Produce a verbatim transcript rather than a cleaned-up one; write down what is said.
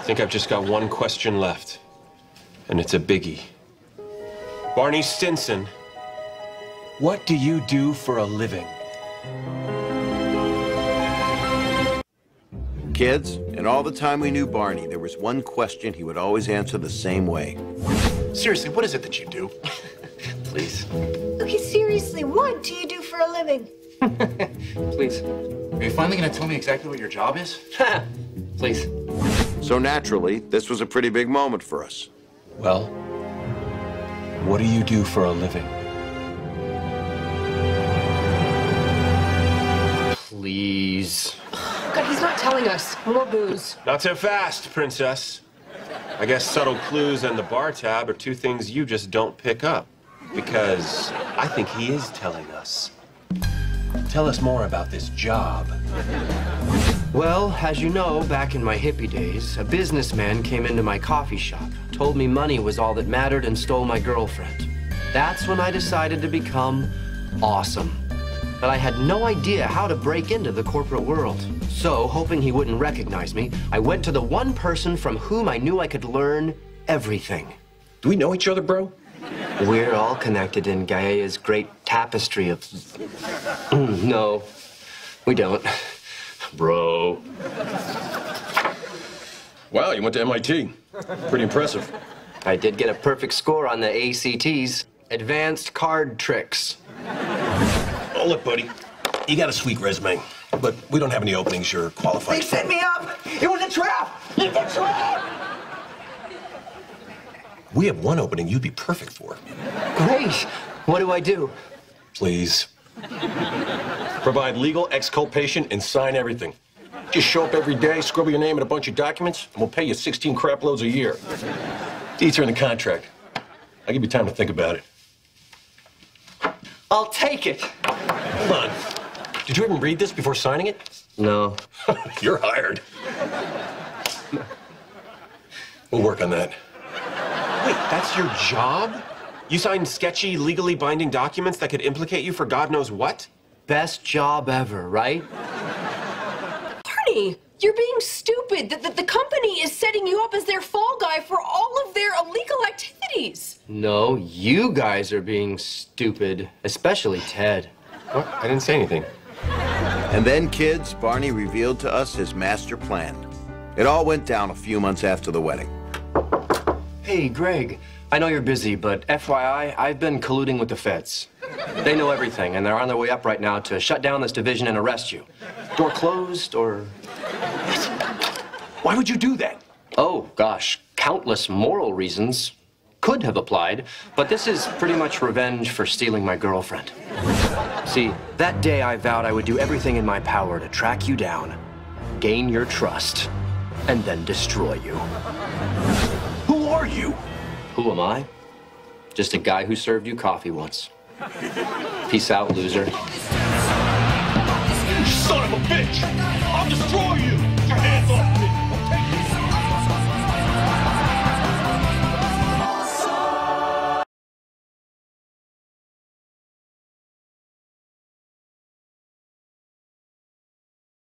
I think I've just got one question left, and it's a biggie. Barney Stinson, what do you do for a living? Kids, in all the time we knew Barney, there was one question he would always answer the same way. Seriously, what is it that you do? Please. Okay, seriously, what do you do for a living? Please. Are you finally going to tell me exactly what your job is? Please. So naturally, this was a pretty big moment for us. Well, what do you do for a living? Please. God, he's not telling us. More booze. Not so fast, princess. I guess subtle clues and the bar tab are two things you just don't pick up. Because I think he is telling us. Tell us more about this job. Well, as you know, back in my hippie days, a businessman came into my coffee shop, told me money was all that mattered, and stole my girlfriend. That's when I decided to become awesome. But I had no idea how to break into the corporate world. So, hoping he wouldn't recognize me, I went to the one person from whom I knew I could learn everything. Do we know each other, bro? We're all connected in Gaia's great tapestry of... No, we don't. Bro. Wow, you went to M I T. Pretty impressive. I did get a perfect score on the A C Ts. Advanced Card Tricks. Oh, look, buddy, you got a sweet resume, but we don't have any openings you're qualified They for. set me up! It was a trap! It's a trap! We have one opening you'd be perfect for. Great. What do I do? Please. Provide legal exculpation and sign everything. Just show up every day, scribble your name in a bunch of documents, and we'll pay you sixteen crap loads a year. Deeds are in the contract. I'll give you time to think about it. I'll take it. Hold on. Did you even read this before signing it? No. You're hired. We'll work on that. Wait, that's your job? You sign sketchy, legally binding documents that could implicate you for God knows what? Best job ever, right? Barney, you're being stupid. The, the, the company is setting you up as their fall guy for all of their illegal activities. No, you guys are being stupid, especially Ted. What? I didn't say anything. And then, kids, Barney revealed to us his master plan. It all went down a few months after the wedding. Hey, Greg, I know you're busy, but F Y I, I've been colluding with the feds. They know everything, and they're on their way up right now to shut down this division and arrest you. Door closed, or... Why would you do that? Oh, gosh, countless moral reasons could have applied, but this is pretty much revenge for stealing my girlfriend. See, that day I vowed I would do everything in my power to track you down, gain your trust, and then destroy you. Who are you? Who am I? Just a guy who served you coffee once. Peace out, loser. You son of a bitch! I'll destroy you! Get your hands off me!